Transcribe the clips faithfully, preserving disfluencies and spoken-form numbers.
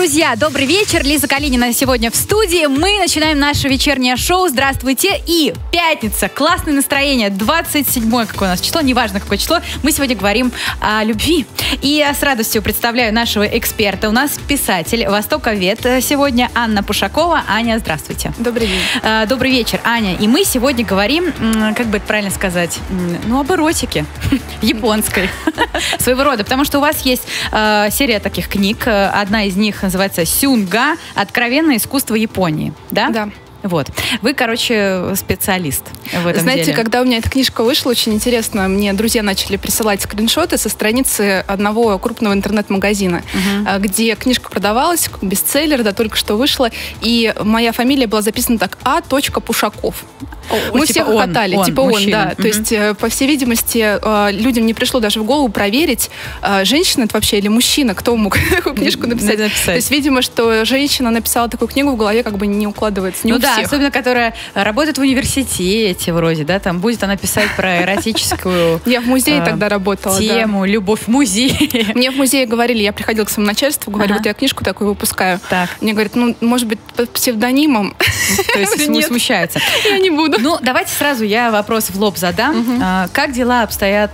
Друзья, добрый вечер. Лиза Калинина сегодня в студии. Мы начинаем наше вечернее шоу. Здравствуйте. И пятница. Классное настроение. двадцать седьмое какое у нас число. Неважно, какое число. Мы сегодня говорим о любви. И я с радостью представляю нашего эксперта. У нас писатель, востоковед сегодня Анна Пушакова. Аня, здравствуйте. Добрый день. Добрый вечер, Аня. И мы сегодня говорим, как бы это правильно сказать, ну, об эротике. Японской. Своего рода. Потому что у вас есть серия таких книг. Одна из них называется «Сюнга. Откровенное искусство Японии». Да? Да. Вот. Вы, короче, специалист в этом Знаете, деле. когда у меня эта книжка вышла, очень интересно, мне друзья начали присылать скриншоты со страницы одного крупного интернет-магазина, uh-huh. где книжка продавалась, бестселлер, да, только что вышла, и моя фамилия была записана так: А. Пушаков. О, Мы типа все хохотали, он, типа он, он, да. Uh-huh. То есть, по всей видимости, людям не пришло даже в голову проверить, женщина это вообще или мужчина, кто мог такую книжку написать. написать. То есть, видимо, что женщина написала такую книгу, в голове как бы не укладывается. Не ну у да, всех. Особенно, которая работает в университете вроде, да, там будет она писать про эротическую Я в музее тогда работала, тему, любовь в музее. Мне в музее говорили, я приходила к своему начальству, говорю, вот я книжку такую выпускаю. Так. Мне говорят, ну, может быть, под псевдонимом. То есть смущается. Я не буду. Ну, давайте сразу я вопрос в лоб задам. Как дела обстоят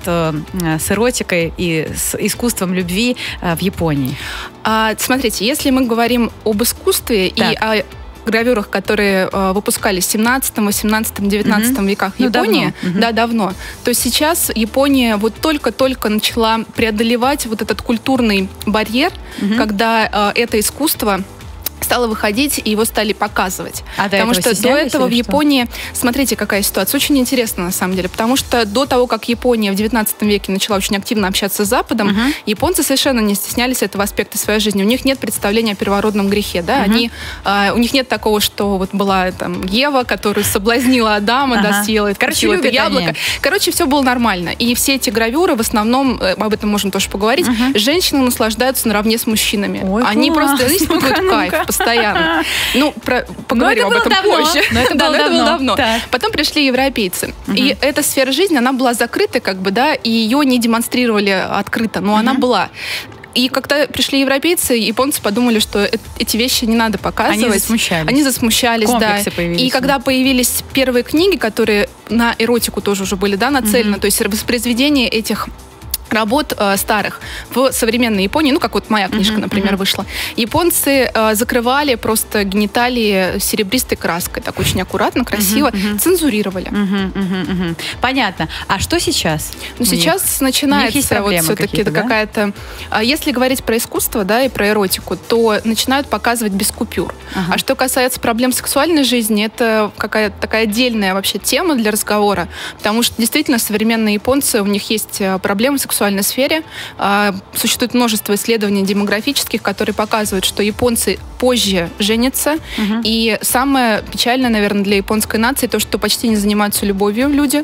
с эротикой и с искусством любви в Японии? Смотрите, если мы говорим об искусстве и о гравюрах, которые э, выпускались в семнадцатом, восемнадцатом, девятнадцатом mm-hmm. веках в Японии, ну, давно. Mm-hmm. да, давно, то сейчас Япония вот только-только начала преодолевать вот этот культурный барьер, mm-hmm. когда э, это искусство стало выходить, и его стали показывать. А потому что до этого в Японии... Что? Смотрите, какая ситуация. Очень интересно, на самом деле. Потому что до того, как Япония в девятнадцатом веке начала очень активно общаться с Западом, uh-huh. японцы совершенно не стеснялись этого аспекта своей жизни. У них нет представления о первородном грехе. Да? Uh-huh. Они, э, у них нет такого, что вот была там Ева, которую соблазнила Адама, uh-huh. да, съела, Короче, это яблоко. Они. Короче, все было нормально. И все эти гравюры, в основном, об этом можем тоже поговорить, uh-huh. женщины наслаждаются наравне с мужчинами. Ой, они класс. просто испытывают кайф постоянно. Ну, про, поговорим об этом давно. позже. Но это да, было но это было давно. давно. Потом пришли европейцы. Угу. И эта сфера жизни, она была закрыта, как бы, да, и ее не демонстрировали открыто, но угу. она была. И когда пришли европейцы, японцы подумали, что эти вещи не надо показывать. Они засмущались. Они засмущались, Комплексы да. появились. И когда появились первые книги, которые на эротику тоже уже были, да, нацелены, угу. то есть воспроизведение этих работ э, старых в современной Японии, ну, как вот моя книжка, uh-huh, например, uh-huh. вышла, японцы э, закрывали просто гениталии серебристой краской, так очень аккуратно, красиво, uh-huh, uh-huh. цензурировали. Uh-huh, uh-huh, uh-huh. Понятно. А что сейчас? Ну, сейчас начинается вот все-таки да? какая-то... Если говорить про искусство, да, и про эротику, то начинают показывать без купюр. Uh-huh. А что касается проблем сексуальной жизни, это какая-то такая отдельная вообще тема для разговора, потому что действительно современные японцы, у них есть проблемы с сексуальной сексуальной сфере. Существует множество исследований демографических, которые показывают, что японцы позже женятся. Угу. И самое печальное, наверное, для японской нации то, что почти не занимаются любовью люди.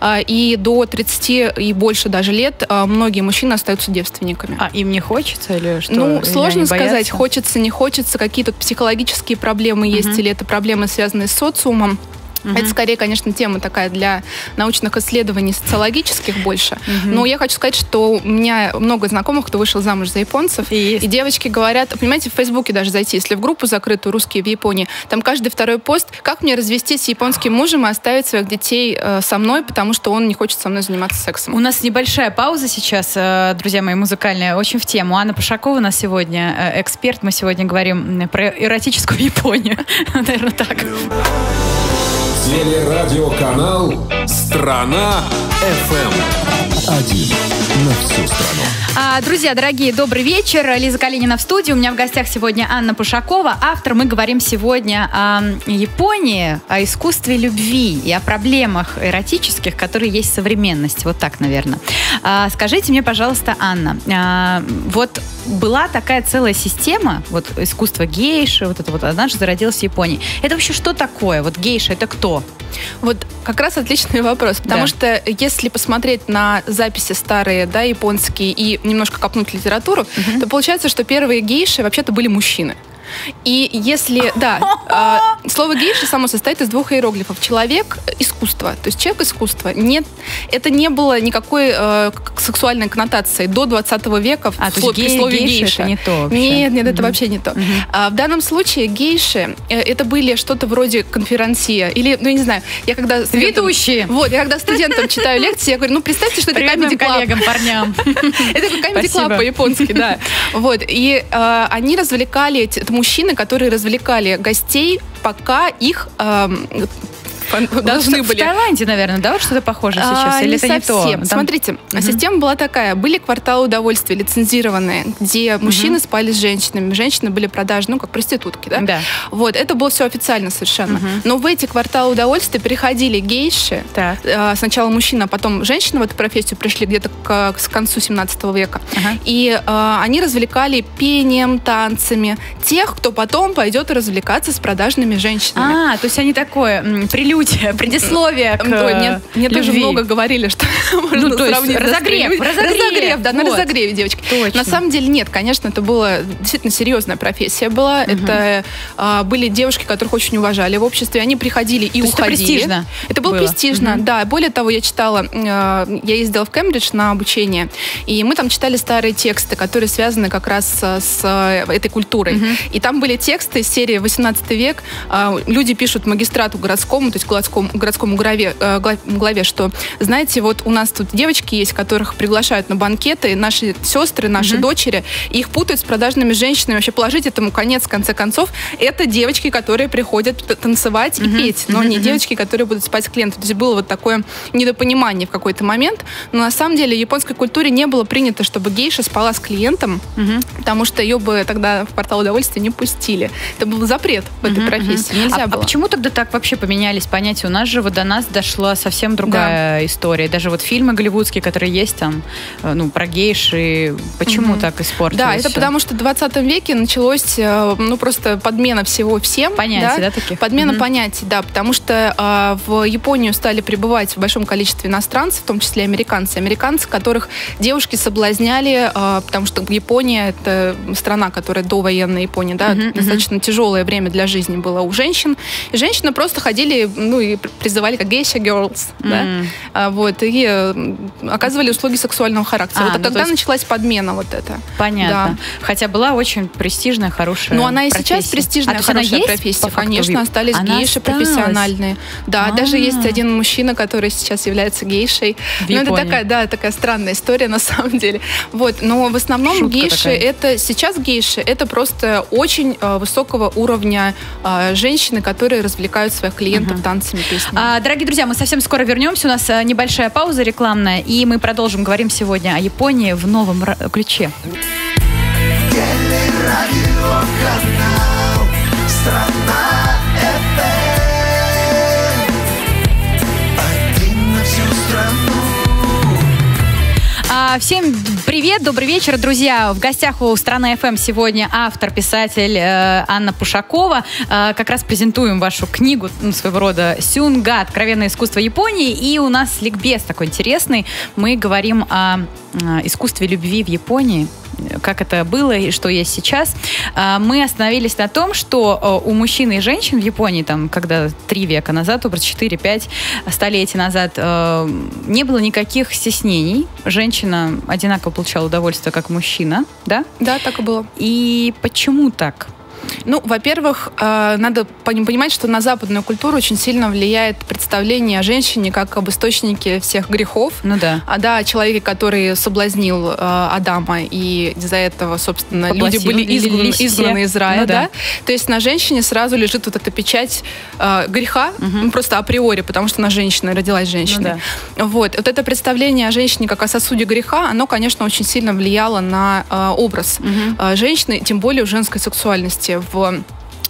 И до тридцати и больше даже лет многие мужчины остаются девственниками. А им не хочется или что? Ну, или сложно сказать, боятся? Хочется, не хочется. Какие тут психологические проблемы угу. есть, или это проблемы, связанные с социумом. Uh-huh. Это скорее, конечно, тема такая для научных исследований социологических больше. Uh-huh. Но я хочу сказать, что у меня много знакомых, кто вышел замуж за японцев. И, и девочки говорят, понимаете, в Фейсбуке даже зайти, если в группу закрытую «Русские в Японии», там каждый второй пост, как мне развестись с японским мужем и оставить своих детей э, со мной, потому что он не хочет со мной заниматься сексом. У нас небольшая пауза сейчас, э, друзья мои, музыкальная, очень в тему. Анна Пушакова у нас сегодня э, эксперт. Мы сегодня говорим про эротическую Японию. Наверное, так. Телерадиоканал «Страна эф эм». Один на всю страну. А, друзья, дорогие, добрый вечер. Лиза Калинина в студии. У меня в гостях сегодня Анна Пушакова. Автор. Мы говорим сегодня о Японии, о искусстве любви и о проблемах эротических, которые есть в современности. Вот так, наверное. А, скажите мне, пожалуйста, Анна, а, вот была такая целая система, вот искусство гейши, вот это вот однажды зародилось в Японии. Это вообще что такое? Вот гейша — это кто? Вот как раз отличный вопрос, потому да. что если посмотреть на записи старые, да, японские, и немножко копнуть литературу, угу. то получается, что первые гейши вообще-то были мужчины. И если, да, э, слово гейша само состоит из двух иероглифов. Человек — искусство. То есть человек — искусство. Нет, это не было никакой э, сексуальной коннотации до двадцатого века а, в слов, гей, слове гейша. гейша. Это не то вообще. Нет, нет, это угу. вообще не то. Угу. А, в данном случае гейши э, это были что-то вроде конферансье. Или, ну, я не знаю, я когда... Ведущие. Вот, я когда студентам читаю лекции, я говорю, ну, представьте, что это Comedy Club. Коллегам, парням. Это как Comedy Club по-японски, да. Вот, и они развлекали, это мужчины, которые развлекали гостей, пока их должны вот были. В Таиланде, наверное, да, вот что-то похожее сейчас? А, Или не это совсем. не то? Там... Смотрите, угу. система была такая. Были кварталы удовольствия лицензированные, где угу. мужчины спали с женщинами, женщины были продажны, ну, как проститутки, да? Да. Вот, это было все официально совершенно. Угу. Но в эти кварталы удовольствия приходили гейши. Так. Сначала мужчина, а потом женщина в эту профессию пришли где-то к, к концу семнадцатого века. Ага. И а, они развлекали пением, танцами тех, кто потом пойдет развлекаться с продажными женщинами. А, то есть они такое, м, прелюдия, предисловие к Ой, мне, мне тоже много говорили, что можно ну, то сравнить. Есть разогрев, разогрев, разогрев, да, вот. На разогреве, девочки. Точно. На самом деле нет, конечно, это была действительно серьезная профессия была. Угу. Это а, были девушки, которых очень уважали в обществе. Они приходили и то уходили. Это престижно. Это было, было. престижно, угу. да. Более того, я читала, я ездила в Кембридж на обучение, и мы там читали старые тексты, которые связаны как раз с, с этой культурой. Угу. И там были тексты из серии восемнадцатый век. Люди пишут магистрату городскому, то есть городскому, городскому главе, главе, что, знаете, вот у нас тут девочки есть, которых приглашают на банкеты, наши сестры, наши угу. дочери, и их путают с продажными женщинами. Вообще положить этому конец, в конце концов. Это девочки, которые приходят танцевать угу. и петь, но угу. не девочки, которые будут спать с клиентом. То есть было вот такое недопонимание в какой-то момент. Но на самом деле в японской культуре не было принято, чтобы гейша спала с клиентом, угу. потому что ее бы тогда в квартал удовольствия не пустили. Это был запрет в этой угу. профессии. Нельзя а, было. А почему тогда так вообще поменялись понятия? У нас же вот до нас дошла совсем другая да. история. Даже вот фильмы голливудские, которые есть там, ну, про гейши, почему угу. так испортилось? Да, это все? потому что в двадцатом веке началось, ну, просто подмена всего всем. Понятий, да, да таких? Подмена угу. понятий, да, потому что э, в Японию стали прибывать в большом количестве иностранцев, в том числе американцы. Американцы, которых девушки соблазняли, э, потому что Япония — это страна, которая довоенная Япония, да, угу, достаточно угу. тяжелое время для жизни было у женщин. И женщины просто ходили, ну, и призывали как гейша girls, mm. да, а, вот, и э, оказывали услуги сексуального характера. А, вот ну, тогда есть... началась подмена вот эта. Понятно. Да. Хотя была очень престижная, хорошая Ну, она и профессия. Сейчас престижная, а, хорошая профессия. Конечно, остались она гейши осталась. профессиональные. Да, А-а-а. Даже есть один мужчина, который сейчас является гейшей. В ну, Японии. Это такая, да, такая странная история на самом деле. Вот, но в основном Шутка гейши, такая. это сейчас гейши, это просто очень э, высокого уровня э, женщины, которые развлекают своих клиентов uh-huh. танцами, песнями. А, дорогие друзья, мы совсем скоро вернемся. У нас небольшая пауза рекламная, и мы продолжим. Говорим сегодня о Японии в новом ключе. Всем привет, добрый вечер, друзья. В гостях у «Страна эф эм» сегодня автор, писатель э, Анна Пушакова. Э, как раз презентуем вашу книгу, ну, своего рода «Сюнга. Откровенное искусство Японии». И у нас ликбез такой интересный. Мы говорим о, о искусстве любви в Японии, как это было и что есть сейчас. Мы остановились на том, что у мужчин и женщин в Японии, там, когда три века назад, образ четыре-пять столетий назад, не было никаких стеснений. Женщина одинаково получала удовольствие, как мужчина, да? Да, так и было. И почему так? Ну, во-первых, э, надо понимать, что на западную культуру очень сильно влияет представление о женщине как об источнике всех грехов. Ну да. А да, о человеке, который соблазнил э, Адама, и из-за этого, собственно, Поглотил, люди были изгнаны, изгнаны из рая. Ну, да. Да? То есть на женщине сразу лежит вот эта печать э, греха, угу. ну, просто априори, потому что она женщина, родилась женщиной. Ну, да. Вот. Вот это представление о женщине как о сосуде греха, оно, конечно, очень сильно влияло на э, образ угу. э, женщины, тем более в женской сексуальности. В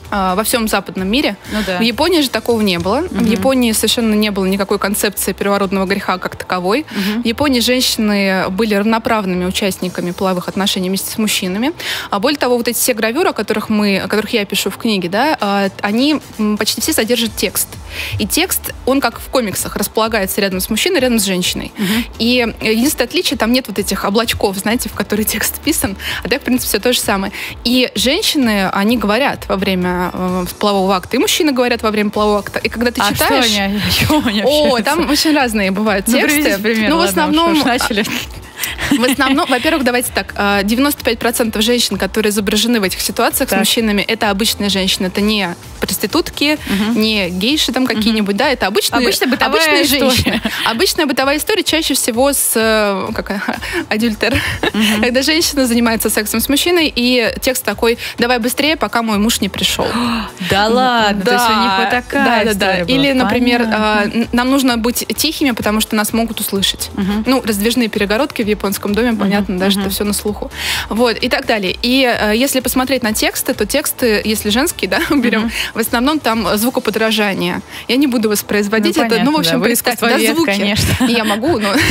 во всем западном мире. Ну, да. В Японии же такого не было. Угу. В Японии совершенно не было никакой концепции первородного греха как таковой. Угу. В Японии женщины были равноправными участниками половых отношений вместе с мужчинами. А более того, вот эти все гравюры, о которых, мы, о которых я пишу в книге, да, они почти все содержат текст. И текст, он как в комиксах, располагается рядом с мужчиной, рядом с женщиной. Угу. И единственное отличие, там нет вот этих облачков, знаете, в которые текст вписан, а так, в принципе, все то же самое. И женщины, они говорят во время полового акта, и мужчины говорят во время полового акта. И когда ты а читаешь... Что они, о чем они О, там очень разные бывают тексты. Ну, пример, ну, в ладно, основном... уж, уж начали. В основном, во-первых, давайте так, девяносто пять процентов женщин, которые изображены в этих ситуациях так. с мужчинами, это обычные женщины, это не проститутки, угу. не гейши там какие-нибудь, угу. да, это обычные, Обычная бытовая обычные история. женщины. Обычная бытовая история, чаще всего с, как, адюльтер, угу. когда женщина занимается сексом с мужчиной, и текст такой, давай быстрее, пока мой муж не пришел. Да ладно, да, то есть у них вот такая да, да, да. Или, например, понятно. нам нужно быть тихими, потому что нас могут услышать. Угу. Ну, раздвижные перегородки в японском доме, понятно, uh-huh, да, uh-huh. что все на слуху. Вот, и так далее. И э, если посмотреть на тексты, то тексты, если женские, да, берем, uh-huh. в основном там звукоподражание. Я не буду воспроизводить ну, это, понятно, ну, в общем, да, представьте, да, вед, звуки. Конечно. Я могу, но...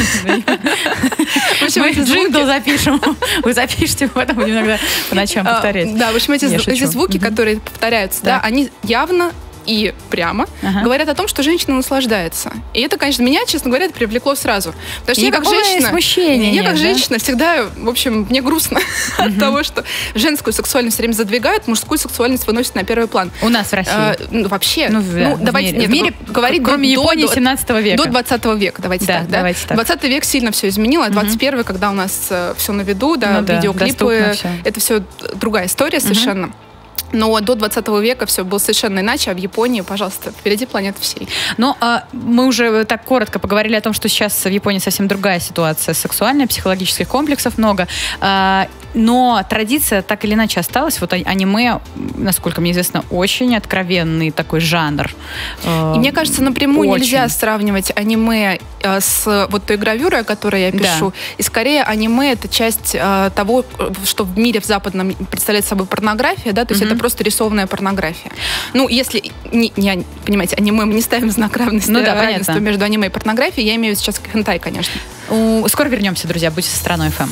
Мы джингл запишем. Вы запишите, потом будем иногда по ночам повторять. Да, в общем, эти звуки, которые повторяются, да, они явно и прямо ага. говорят о том, что женщина наслаждается. И это, конечно, меня, честно говоря, это привлекло сразу. Потому что я как женщина, смущения я нет, как да? женщина всегда, в общем, мне грустно uh-huh. от того, что женскую сексуальность все время задвигают, мужскую сексуальность выносят на первый план. У нас в России? А, ну, вообще. Ну, ну, в давайте, мире, нет, в мире говорить кроме до, Японии до, семнадцатого века. До двадцатого века, давайте да, так. Да? Давайте так. двадцатый век сильно все изменило, а двадцать первый, uh-huh. когда у нас э, все на виду, да, ну, видеоклипы, да, все. это все другая история совершенно. Uh-huh. Но до двадцатого века все было совершенно иначе, а в Японии, пожалуйста, впереди планеты всей. Но а, мы уже так коротко поговорили о том, что сейчас в Японии совсем другая ситуация сексуальная, психологических комплексов много. А, но традиция так или иначе осталась. Вот аниме, насколько мне известно, очень откровенный такой жанр. И мне кажется, напрямую очень. Нельзя сравнивать аниме с вот той гравюрой, о которой я пишу. Да. И скорее аниме — это часть а, того, что в мире в западном представляет собой порнография, да, то есть mm-hmm. это просто рисованная порнография. Ну, если, не, не, понимаете, аниме мы не ставим знак равенства, ну, да, равенства между аниме и порнографией, я имею в виду сейчас хентай, конечно. У, скоро вернемся, друзья, будьте со Страной эф эм.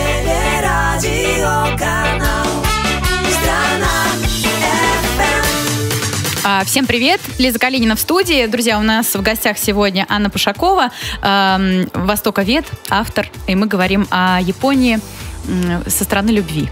Всем привет! Лиза Калинина в студии. Друзья, у нас в гостях сегодня Анна Пушакова, э, востоковед, автор, и мы говорим о Японии со стороны любви.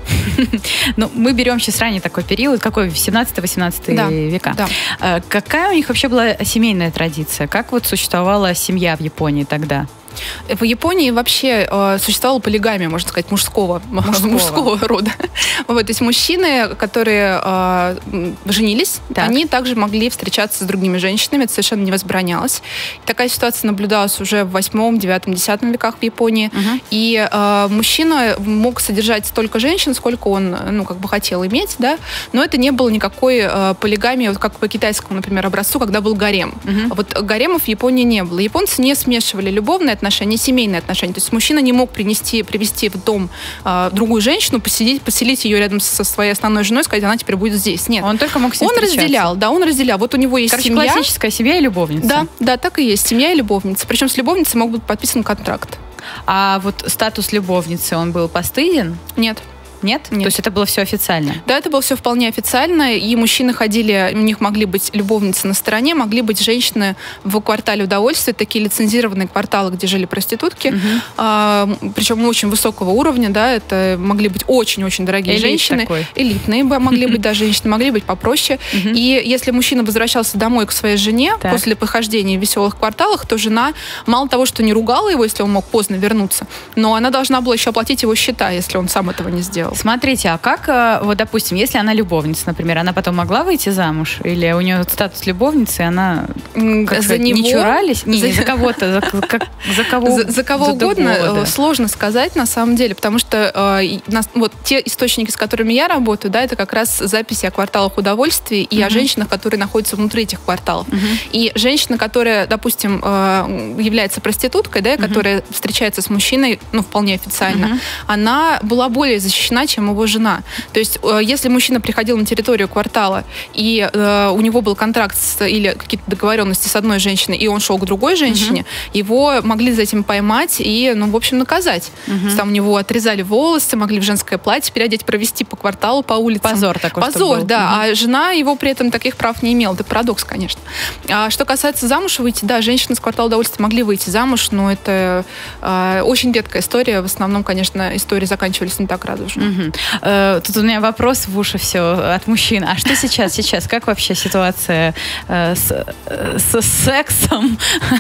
Ну, мы берем сейчас ранний такой период, какой, семнадцатый-восемнадцатый да, века. Да. Какая у них вообще была семейная традиция? Как вот существовала семья в Японии тогда? В Японии вообще э, существовала полигамия, можно сказать, мужского, мужского. мужского рода. Вот, то есть мужчины, которые э, женились, так. они также могли встречаться с другими женщинами, это совершенно не возбранялось. И такая ситуация наблюдалась уже в восьмом, девятом, десятом веках в Японии. Угу. И э, мужчина мог содержать столько женщин, сколько он, ну, как бы хотел иметь, да, но это не было никакой э, полигамии, вот как по китайскому, например, образцу, когда был гарем. Угу. Вот гаремов в Японии не было. Японцы не смешивали любовные отношения, семейные отношения. То есть мужчина не мог принести, привести в дом э, другую женщину, посидеть, поселить ее рядом со своей основной женой, сказать, она теперь будет здесь. Нет. Он только мог с ней Он разделял, да, он разделял. Вот у него есть Короче, семья. классическая семья и любовница. Да, да, так и есть. Семья и любовница. Причем с любовницей мог быть подписан контракт. А вот статус любовницы, он был постыден? Нет. Нет? Нет? То есть это было все официально? Да, это было все вполне официально, и мужчины ходили, у них могли быть любовницы на стороне, могли быть женщины в квартале удовольствия, такие лицензированные кварталы, где жили проститутки, угу. а, причем очень высокого уровня, да, это могли быть очень-очень дорогие Элит женщины, такой. элитные могли быть, да, женщины, могли быть попроще, угу. и если мужчина возвращался домой к своей жене так. после похождения в веселых кварталах, то жена мало того, что не ругала его, если он мог поздно вернуться, но она должна была еще оплатить его счета, если он сам этого не сделал. Смотрите, а как, вот, допустим, если она любовница, например, она потом могла выйти замуж? Или у нее статус любовницы, она как за него? не чурались? Не, за... не за кого-то, за, как, за кого За, за кого за угодно, другого, да. Сложно сказать на самом деле, потому что э, нас, вот те источники, с которыми я работаю, да, это как раз записи о кварталах удовольствия и uh-huh. о женщинах, которые находятся внутри этих кварталов. Uh-huh. И женщина, которая, допустим, э, является проституткой, да, uh-huh. которая встречается с мужчиной, ну, вполне официально, uh-huh. она была более защищена, жена, чем его жена. То есть, если мужчина приходил на территорию квартала, и э, у него был контракт с, или какие-то договоренности с одной женщиной, и он шел к другой женщине, uh-huh. его могли за этим поймать и, ну, в общем, наказать. Uh-huh. Там у него отрезали волосы, могли в женское платье переодеть, провести по кварталу, по улицам. Позор такой. Позор, да. Uh-huh. А жена его при этом таких прав не имела. Это парадокс, конечно. А что касается замуж выйти, да, женщины с квартала удовольствия могли выйти замуж, но это э, очень редкая история. В основном, конечно, истории заканчивались не так радужно. Uh-huh. Uh, тут у меня вопрос в уши все от мужчин. А что сейчас? Сейчас как вообще ситуация э, с, э, с сексом,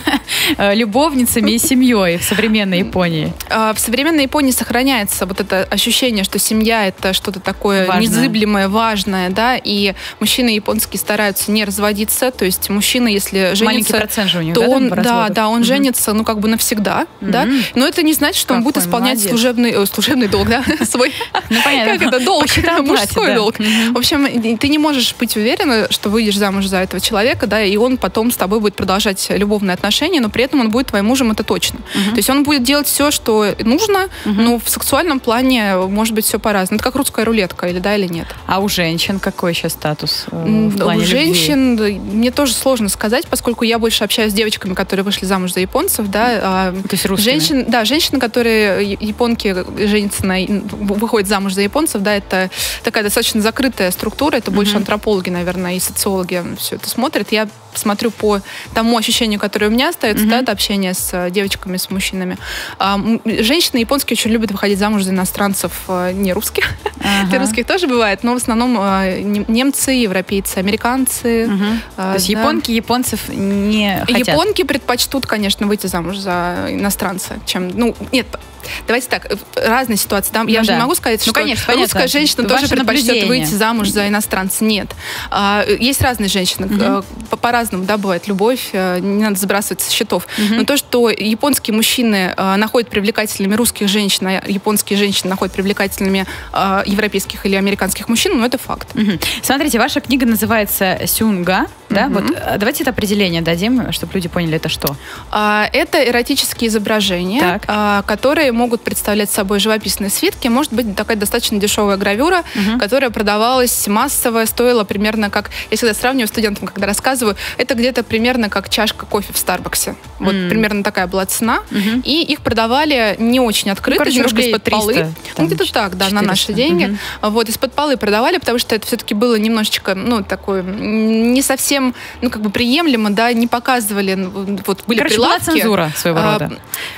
любовницами и семьей в современной Японии? В современной Японии сохраняется вот это ощущение, что семья — это что-то такое важное. Незыблемое, важное, да, и мужчины японские стараются не разводиться, то есть мужчина, если женится, маленький процент же у них, то да, он, да, да, он mm-hmm. женится, ну, как бы навсегда, mm-hmm. да, но это не значит, что Какой он будет исполнять молодец. служебный, служебный долг, да, свой, ну, понятно, как это, долг, мужской долг. В общем, ты не можешь быть уверена, что выйдешь замуж за этого человека, да, и он потом с тобой будет продолжать любовные отношения, но при этом он будет твоим мужем, это точно. Uh-huh. То есть он будет делать все, что нужно, uh-huh. но в сексуальном плане может быть все по-разному. Это как русская рулетка, или да, или нет. А у женщин какой сейчас статус э, в плане У женщин любви? Мне тоже сложно сказать, поскольку я больше общаюсь с девочками, которые вышли замуж за японцев, да. То есть русскими? Женщин, да, женщины, которые японки женятся на, выходят замуж за японцев, да, это такая достаточно закрытая структура, это больше uh-huh. антропологи, наверное, и социологи все это смотрят. Я смотрю по тому ощущению, которое у меня остается, mm-hmm. да, от общения с девочками, с мужчинами. А, женщины японские очень любят выходить замуж за иностранцев не русских. Uh-huh. Для русских тоже бывает, но в основном немцы, европейцы, американцы. Uh-huh. А, То есть да. японки японцев не хотят? Японки предпочтут, конечно, выйти замуж за иностранца, чем... Ну, нет, давайте так, разные ситуации. Там, ну, я да. же не могу сказать, ну, что конечно, русская понятно. женщина Ваше тоже предпочтет наблюдение. выйти замуж за иностранца. Нет. А, есть разные женщины. Uh-huh. По-разному, да, бывает любовь. Не надо сбрасывать со счетов. Uh-huh. Но то, что японские мужчины а, находят привлекательными русских женщин, а японские женщины находят привлекательными а, европейских или американских мужчин, ну, это факт. Uh-huh. Смотрите, ваша книга называется «Сюнга». Да? Uh-huh. Вот, давайте это определение дадим, чтобы люди поняли, это что. А, это эротические изображения, а, которые могут представлять собой живописные свитки. Может быть, такая достаточно дешевая гравюра, uh-huh. которая продавалась массово, стоила примерно как... Я всегда сравниваю студентам, когда рассказываю, это где-то примерно как чашка кофе в Старбаксе. Вот mm. примерно такая была цена. Uh-huh. И их продавали не очень открыто, ну, немножко из-под полы. Ну, где-то так, да, четыреста на наши деньги. Uh-huh. Вот, из-под полы продавали, потому что это все-таки было немножечко, ну, такое, не совсем, ну, как бы приемлемо, да, не показывали, вот, были Короче, прилавки. Была цензура своего а, рода.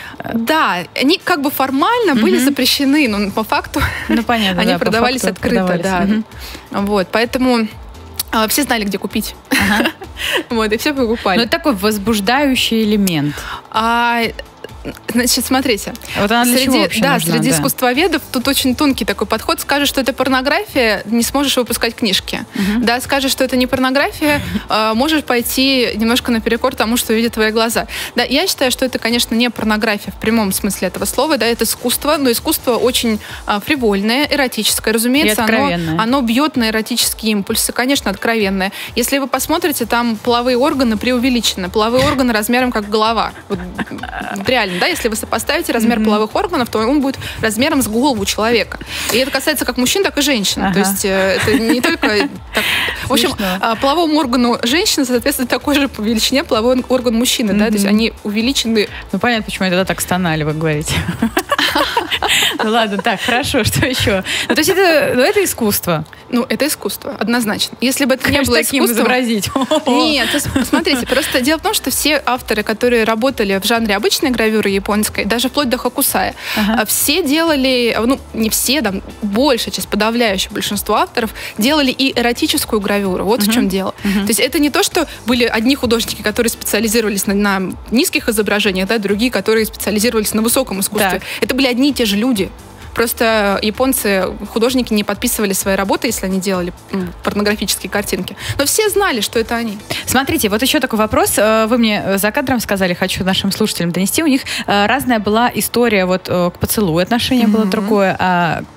Да, они как бы формально mm-hmm. были запрещены, но по факту ну, понятно, они да, продавались по факту открыто. продавались. Да. Mm-hmm. Вот, поэтому а, все знали, где купить. Ага. Вот, и все покупали. Но это такой возбуждающий элемент. А... Значит, смотрите. Вот она для среди, чего вообще да, нужна, среди да. искусствоведов тут очень тонкий такой подход. Скажешь, что это порнография, не сможешь выпускать книжки. Uh-huh. Да, скажешь, что это не порнография, э, можешь пойти немножко наперекор тому, что видят твои глаза. Да, я считаю, что это, конечно, не порнография в прямом смысле этого слова, да, это искусство, но искусство очень э, фривольное, эротическое, разумеется, оно, оно бьет на эротические импульсы, конечно, откровенное. Если вы посмотрите, там половые органы преувеличены, половые органы размером как голова. Вот, реально. Да, если вы сопоставите размер mm-hmm. половых органов, то он будет размером с голову человека. И это касается как мужчин, так и женщин. Ага. То есть э, это не только... Так... В общем, э, половому органу женщины соответствует такой же по величине половой орган мужчины. Mm-hmm. Да? То есть они увеличены... Ну, понятно, почему они тогда так стонали, вы говорите. Ну ладно, так, хорошо, что еще? Ну, то есть это, ну, это искусство? Ну, это искусство, однозначно. Если бы это не было таким искусством... изобразить. Нет, смотрите, просто дело в том, что все авторы, которые работали в жанре обычной гравюры японской, даже вплоть до Хокусая, ага. все делали, ну, не все, там, большая часть, подавляющее большинство авторов делали и эротическую гравюру. Вот uh-huh. в чем дело. Uh-huh. То есть это не то, что были одни художники, которые специализировались на, на низких изображениях, да, другие, которые специализировались на высоком искусстве. Так. Это были одни и те же люди. Просто японцы, художники не подписывали свои работы, если они делали порнографические картинки. Но все знали, что это они. Смотрите, вот еще такой вопрос. Вы мне за кадром сказали, хочу нашим слушателям донести. У них разная была история вот к поцелую. Отношение mm-hmm. было другое. А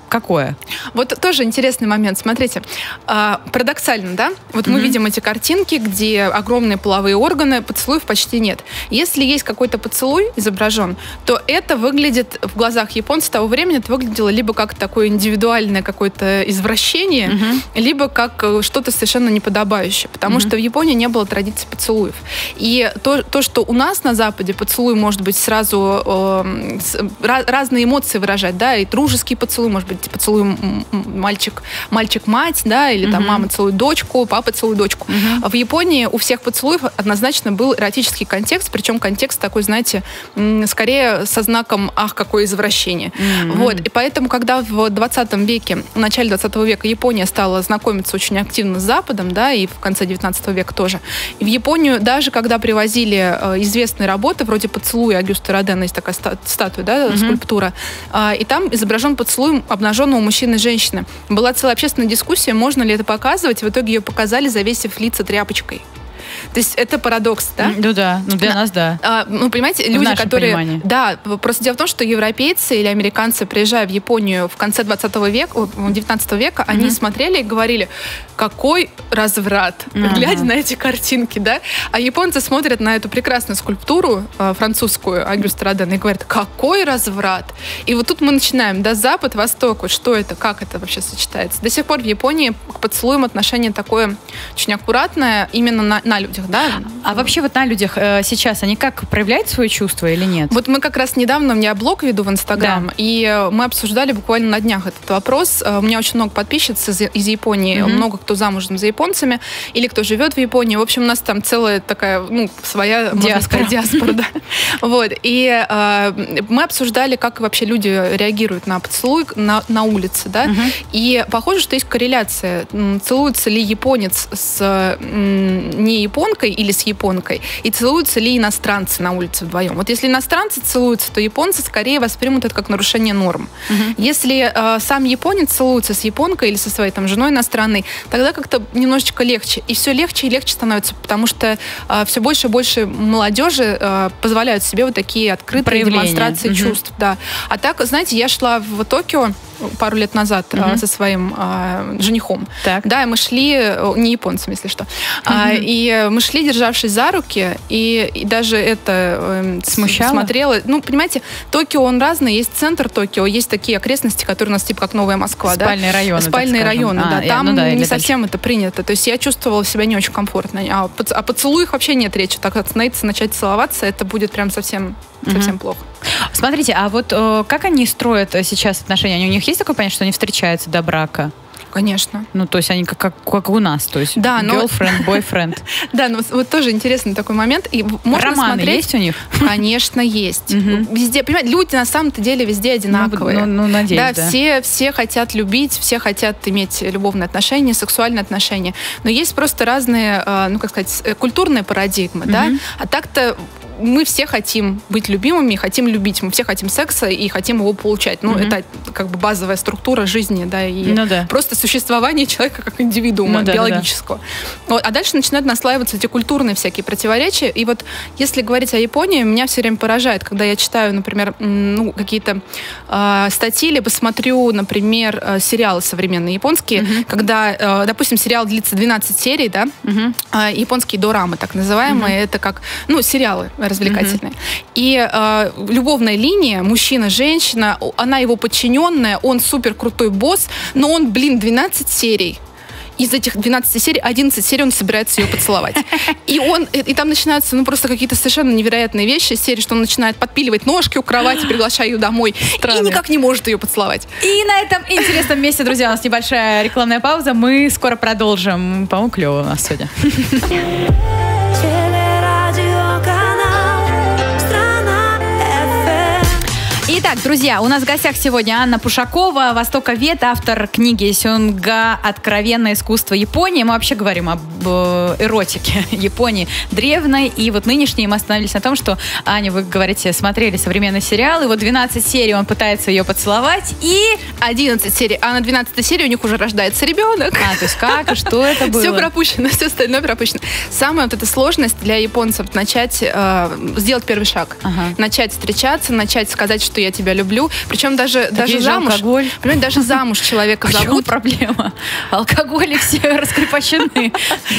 какое? Вот тоже интересный момент. Смотрите, парадоксально, да? Вот mm-hmm. мы видим эти картинки, где огромные половые органы, поцелуев почти нет. Если есть какой-то поцелуй изображен, то это выглядит в глазах японцев того времени, это выглядело либо как такое индивидуальное какое-то извращение, mm-hmm. либо как что-то совершенно неподобающее. Потому mm-hmm. что в Японии не было традиции поцелуев. И то, то что у нас на Западе поцелуй может быть сразу э, с, ra- разные эмоции выражать, да, и дружеский поцелуй, может быть, поцелуй мальчик, мальчик-мать, да, или там mm-hmm. мама целует дочку, папа целует дочку. Mm-hmm. В Японии у всех поцелуев однозначно был эротический контекст, причем контекст такой, знаете, скорее со знаком «ах, какое извращение». Mm-hmm. Вот. И поэтому, когда в двадцатом веке, в начале двадцатого века Япония стала знакомиться очень активно с Западом, да, и в конце девятнадцатого века тоже, и в Японию даже когда привозили э, известные работы, вроде «Поцелуя» Агюста Родена, есть такая ста- статуя, да, mm-hmm. скульптура, э, и там изображен поцелуй обнаженного мужчины и женщины. Была целая общественная дискуссия, можно ли это показывать, в итоге ее показали, завесив лица тряпочкой. То есть это парадокс, да? Ну да, ну для нас да. А, ну, понимаете, в люди, которые... Понимании. Да, просто дело в том, что европейцы или американцы, приезжая в Японию в конце двадцатого века, девятнадцатого века, mm-hmm. они смотрели и говорили, какой разврат, uh-huh. глядя на эти картинки, да? А японцы смотрят на эту прекрасную скульптуру э, французскую Агюста Родена и говорят, какой разврат. И вот тут мы начинаем, да, Запад, Восток, вот что это, как это вообще сочетается. До сих пор в Японии к поцелуям отношение такое очень аккуратное именно на, на людях, да? А вообще вот на людях э, сейчас они как проявляют свои чувства или нет? Вот мы как раз недавно, у меня блог веду в Инстаграм, да. и мы обсуждали буквально на днях этот вопрос. У меня очень много подписчиц из, из Японии, mm-hmm. много кто замужем за японцами, или кто живет в Японии. В общем, у нас там целая такая, ну, своя, можно сказать, диаспора, да. Вот. И э, мы обсуждали, как вообще люди реагируют на поцелуй на, на улице, да. Uh-huh. И похоже, что есть корреляция. Целуется ли японец с м, не японкой или с японкой, и целуются ли иностранцы на улице вдвоем. Вот если иностранцы целуются, то японцы скорее воспримут это как нарушение норм. Uh-huh. Если э, сам японец целуется с японкой или со своей там женой иностранной, тогда как-то немножечко легче. И все легче и легче становится, потому что э, все больше и больше молодежи э, позволяют себе вот такие открытые демонстрации mm-hmm. чувств. Да. А так, знаете, я шла в Токио пару лет назад mm-hmm. э, со своим э, женихом. Так. Да, и мы шли, не японцем, если что, mm-hmm. а, и мы шли, державшись за руки, и, и даже это э, смущало? Смотрела. Ну, понимаете, Токио, он разный. Есть центр Токио, есть такие окрестности, которые у нас типа как Новая Москва. Спальные да? районы. Спальные районы, а, да. Там ну, да, не совсем это принято. То есть я чувствовала себя не очень комфортно. А о поцелуях вообще нет речи. Так остановиться, начать целоваться, это будет прям совсем, mm-hmm. совсем плохо. Смотрите, а вот э, как они строят сейчас отношения? У них есть такое понятие, что они встречаются до брака? Конечно. Ну, то есть они как, как, как у нас, то есть да, girlfriend, boyfriend. Да, но вот тоже интересный такой момент. И можно романы смотреть... есть у них? Конечно, есть. Везде, понимаете, люди на самом-то деле везде одинаковые. Ну, ну надеюсь, да. Да, все, все хотят любить, все хотят иметь любовные отношения, сексуальные отношения. Но есть просто разные, ну, как сказать, культурные парадигмы, да. А так-то мы все хотим быть любимыми, хотим любить. Мы все хотим секса и хотим его получать. Ну, mm-hmm. это как бы базовая структура жизни, да, и ну, да. просто существование человека как индивидуума, ну, да, биологического. Да, да. Вот. А дальше начинают наслаиваться эти культурные всякие противоречия. И вот если говорить о Японии, меня все время поражает, когда я читаю, например, ну, какие-то э, статьи, либо смотрю, например, э, сериалы современные японские, mm-hmm. когда, э, допустим, сериал длится двенадцать серий, да, mm-hmm. э, японские дорамы, так называемые, mm-hmm. это как, ну, сериалы развлекательные. Mm-hmm. И э, любовная линия, мужчина-женщина, она его подчиненная, он супер крутой босс, но он, блин, двенадцать серий. Из этих двенадцати серий, одиннадцать серий он собирается ее поцеловать. И он, и, и там начинаются, ну, просто какие-то совершенно невероятные вещи из серии, что он начинает подпиливать ножки у кровати, приглашая ее домой, Странные. и никак не может ее поцеловать. И на этом интересном месте, друзья, у нас небольшая рекламная пауза. Мы скоро продолжим. По-моему, клево у нас сегодня. Итак, друзья, у нас в гостях сегодня Анна Пушакова, востоковед, автор книги «Сёнга. Откровенное искусство Японии». Мы вообще говорим об э, эротике Японии древней. И вот нынешней мы остановились на том, что, Аня, вы говорите, смотрели современный сериал, и вот двенадцать серий он пытается ее поцеловать, и... одиннадцать серий, а на двенадцатой серии у них уже рождается ребенок. А, то есть как, что это было? Все пропущено, все остальное пропущено. Самая вот эта сложность для японцев начать, э, сделать первый шаг. Ага. Начать встречаться, начать сказать, что я тебя люблю. Причем даже, даже замуж... алкоголь. Понимаете, даже замуж человека зовут. Почему проблема? Алкоголь, все раскрепощены.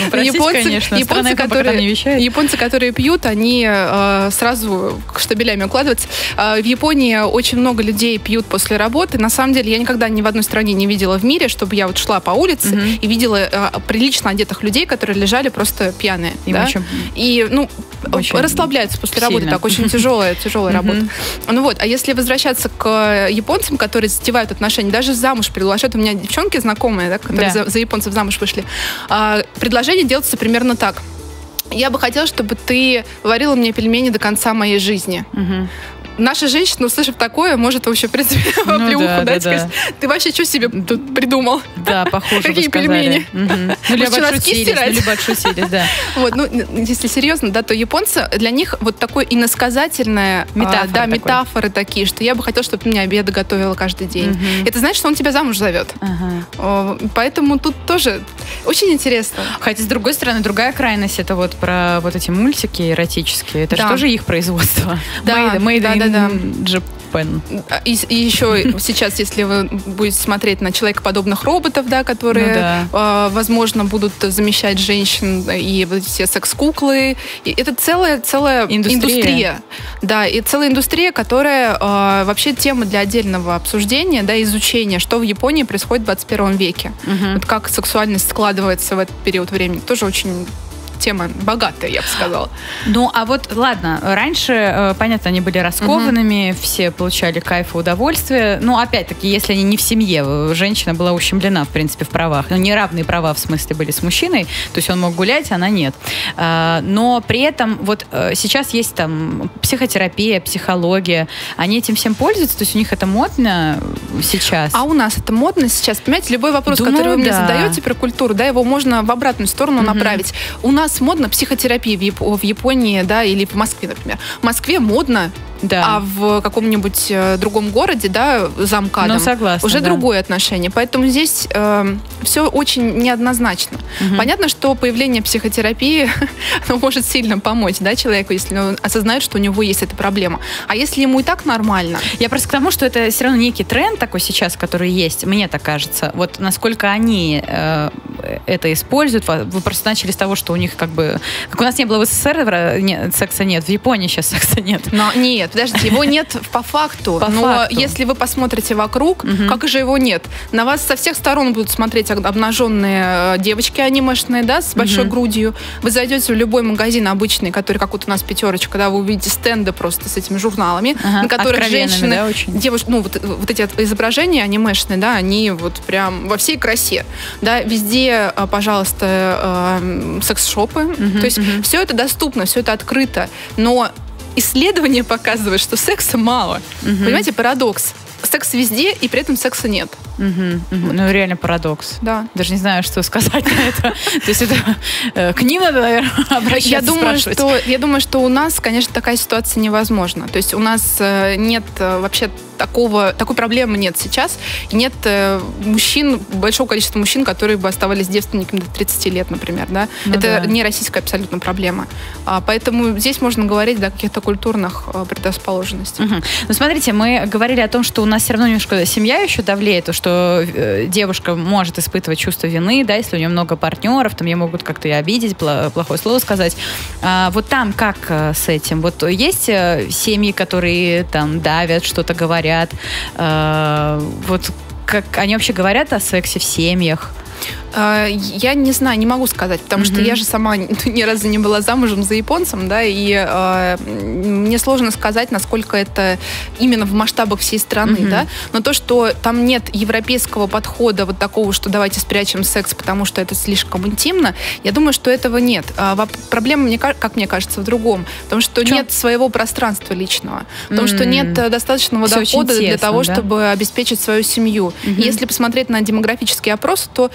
Японцы, которые, японцы, которые пьют, они э, сразу штабелями укладываются. Э, в Японии очень много людей пьют после работы. На самом деле, я никогда ни в одной стране не видела в мире, чтобы я вот шла по улице uh-huh. и видела э, прилично одетых людей, которые лежали просто пьяные. Да? И, ну, очень расслабляются после сильно. работы. Так, очень тяжелая, тяжелая uh-huh. работа. Ну вот, а если возвращаться к японцам, которые затевают отношения, даже замуж приглашают. У меня девчонки знакомые, да, которые да. За, за японцев замуж вышли. А, предложение делается примерно так. Я бы хотела, чтобы ты варила мне пельмени до конца моей жизни. Угу. Наша женщина, услышав такое, может вообще, в принципе, ну, оплеуху да, дать, да, сказать, да. ты вообще что себе тут придумал? Да, похоже, какие пельмени? Угу. Ну, либо отшутились, либо отшутились, да. Вот, ну, если серьезно, да, то японцы, для них вот такое иносказательное, метафоры, а, да, метафоры такие, что я бы хотела, чтобы ты мне обеды готовила каждый день. Угу. Это значит, что он тебя замуж зовет. Ага. Поэтому тут тоже очень интересно. Хотя, с другой стороны, другая крайность, это вот про вот эти мультики эротические, это да. же тоже их производство. Да, made, made да, да. Japan. И, и еще сейчас, если вы будете смотреть на человекоподобных роботов, да, которые, ну, да. э, возможно, будут замещать женщин, и вот все секс-куклы, и это целая, целая индустрия. индустрия. Да, и целая индустрия, которая э, вообще тема для отдельного обсуждения, да, изучения, что в Японии происходит в двадцать первом веке. Угу. Вот как сексуальность складывается в этот период времени. Тоже очень... тема богатая, я бы сказала. Ну, а вот, ладно, раньше, понятно, они были раскованными, угу. все получали кайф и удовольствие. Ну, опять-таки, если они не в семье, женщина была ущемлена, в принципе, в правах. Ну, неравные права, в смысле, были с мужчиной, то есть он мог гулять, она нет. Но при этом вот сейчас есть там психотерапия, психология, они этим всем пользуются, то есть у них это модно сейчас. А у нас это модно сейчас? Понимаете, любой вопрос, Думаю, который вы да. мне задаете про культуру, да, его можно в обратную сторону угу. направить. У нас модно психотерапия в, Яп- в Японии, да, или в Москве, например. В Москве модно, да. а в каком-нибудь э, другом городе, да, за МКАДом, ну, согласна, уже да. другое отношение. Поэтому здесь э, все очень неоднозначно. Угу. Понятно, что появление психотерапии оно может сильно помочь, да, человеку, если он осознает, что у него есть эта проблема. А если ему и так нормально? Я просто к тому, что это все равно некий тренд такой сейчас, который есть, мне так кажется. Вот насколько они э, это используют. Вы просто начали с того, что у них как бы... Как у нас не было в СССР, нет, секса нет, в Японии сейчас секса нет. Но нет, подождите, его нет по факту. По но факту. Если вы посмотрите вокруг, угу. как же его нет? На вас со всех сторон будут смотреть обнаженные девочки анимешные, да, с большой угу. грудью. Вы зайдете в любой магазин обычный, который, как вот у нас пятерочка, да, вы увидите стенды просто с этими журналами, ага. на которых женщины, да, девушки, ну, вот, вот эти изображения анимешные, да, они вот прям во всей красе, да, везде, пожалуйста, секс-шопы. Угу, То есть угу. все это доступно, все это открыто. Но исследования показывают, что секса мало. Угу. Понимаете, парадокс. Секс везде, и при этом секса нет. Угу, угу. Вот. Ну, реально парадокс. Да. Даже не знаю, что сказать на это. То есть это к ним надо, наверное, обращаться, спрашивать. Я думаю, что у нас, конечно, такая ситуация невозможна. То есть у нас нет вообще такого, такой проблемы нет сейчас. И нет мужчин, большого количества мужчин, которые бы оставались девственниками до тридцати лет, например. Да? Ну, это да. не российская абсолютно проблема. А, поэтому здесь можно говорить да, о каких-то культурных а, предрасположенностях. Угу. Ну, смотрите, мы говорили о том, что у нас все равно немножко семья еще давлеет, то, что э, девушка может испытывать чувство вины, да, если у нее много партнеров, там ее могут как-то и обидеть, плохое слово сказать. А, вот там как а, с этим? Вот есть а, семьи, которые там давят, что-то говорят, Uh, вот как они вообще говорят о сексе в семьях? Я не знаю, не могу сказать, потому mm-hmm. что я же сама ни разу не была замужем за японцем, да, и э, мне сложно сказать, насколько это именно в масштабах всей страны, mm-hmm. да, но то, что там нет европейского подхода вот такого, что давайте спрячем секс, потому что это слишком интимно, я думаю, что этого нет. А проблема, мне, как мне кажется, в другом, потому что Чё? нет своего пространства личного, потому mm-hmm. что нет достаточного Все дохода тесно, для того, да? чтобы обеспечить свою семью. Mm-hmm. Если посмотреть на демографические опросы, то э,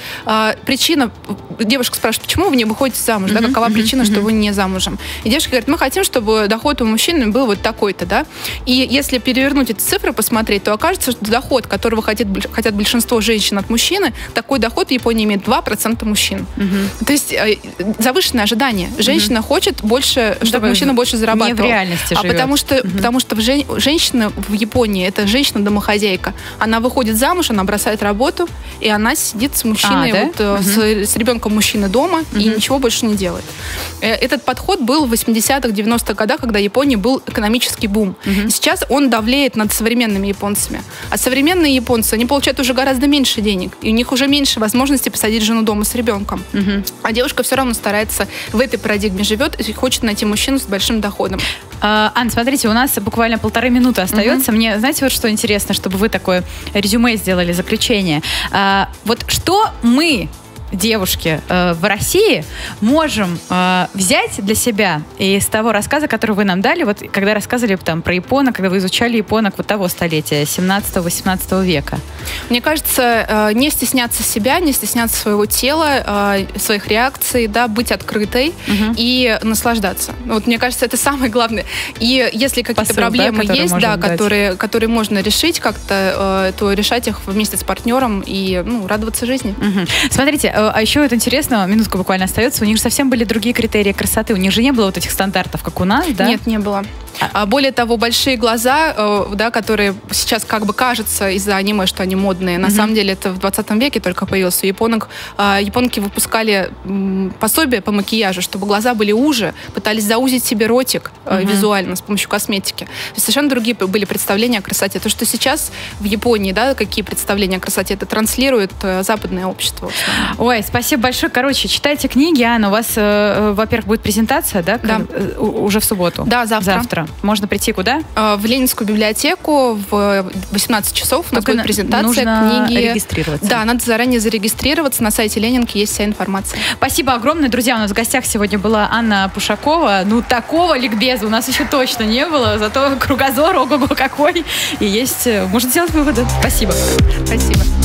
а, причина, девушка спрашивает, почему вы не выходите замуж, uh-huh, да, какова uh-huh, причина, uh-huh. что вы не замужем. И девушка говорит, мы хотим, чтобы доход у мужчины был вот такой-то, да. И если перевернуть эти цифры, посмотреть, то окажется, что доход, которого хотят, хотят большинство женщин от мужчины, такой доход в Японии имеет два процента мужчин. Uh-huh. То есть э, завышенное ожидание. Женщина uh-huh. хочет больше, чтобы Давай, мужчина больше зарабатывал. Не в реальности а живет. потому что, uh-huh. потому что жен, женщина в Японии это женщина-домохозяйка. Она выходит замуж, она бросает работу, и она сидит с мужчиной, а, да? вот, uh-huh. с, с ребенком мужчины дома, uh-huh. и ничего больше не делает. Этот подход был в восьмидесятых, девяностых годах, когда в Японии был экономический бум. Uh-huh. И сейчас он давлеет над современными японцами. А современные японцы, они получают уже гораздо меньше денег, и у них уже меньше возможности посадить жену дома с ребенком. Uh-huh. А девушка все равно старается, в этой парадигме живет и хочет найти мужчину с большим доходом. Uh, Ань, смотрите, у нас буквально полторы минуты остается. Uh-huh. Мне, знаете, вот что интересно, чтобы вы такое резюме сделали, заключение. Uh, вот что мы, девушки э, в России, можем э, взять для себя из того рассказа, который вы нам дали, вот когда рассказывали там про японок, когда вы изучали японок вот того столетия, семнадцатого-восемнадцатого века? Мне кажется, э, не стесняться себя, не стесняться своего тела, э, своих реакций, да, быть открытой uh-huh. и наслаждаться. Вот, мне кажется, это самое главное. И если какие-то Посыл, проблемы да, есть, да, которые, которые можно решить как-то, э, то решать их вместе с партнером и ну, радоваться жизни. Uh-huh. Смотрите, а еще вот интересно, минутка буквально остается, у них же совсем были другие критерии красоты, у них же не было вот этих стандартов, как у нас, да? Нет, не было. А более того, большие глаза, э, да, которые сейчас как бы кажется из-за аниме, что они модные, на mm-hmm. самом деле это в двадцатом веке только появилось. У японок, э, японки выпускали м, пособия по макияжу, чтобы глаза были уже, пытались заузить себе ротик э, mm-hmm. визуально с помощью косметики. То есть совершенно другие были представления о красоте. То, что сейчас в Японии, да, какие представления о красоте, это транслирует э, западное общество. Ой, спасибо большое. Короче, читайте книги, Анна. У вас, э, во-первых, будет презентация, да? Да. Э, уже в субботу? Да, завтра. Завтра. Можно прийти куда? В Ленинскую библиотеку в восемнадцать часов. У нас будет презентация нужно книги. Регистрироваться. Да, надо заранее зарегистрироваться. На сайте Ленинки есть вся информация. Спасибо огромное. Друзья, у нас в гостях сегодня была Анна Пушакова. Ну, такого ликбеза у нас еще точно не было. Зато кругозор, ого-го какой. И есть, можно сделать выводы. Спасибо. Спасибо.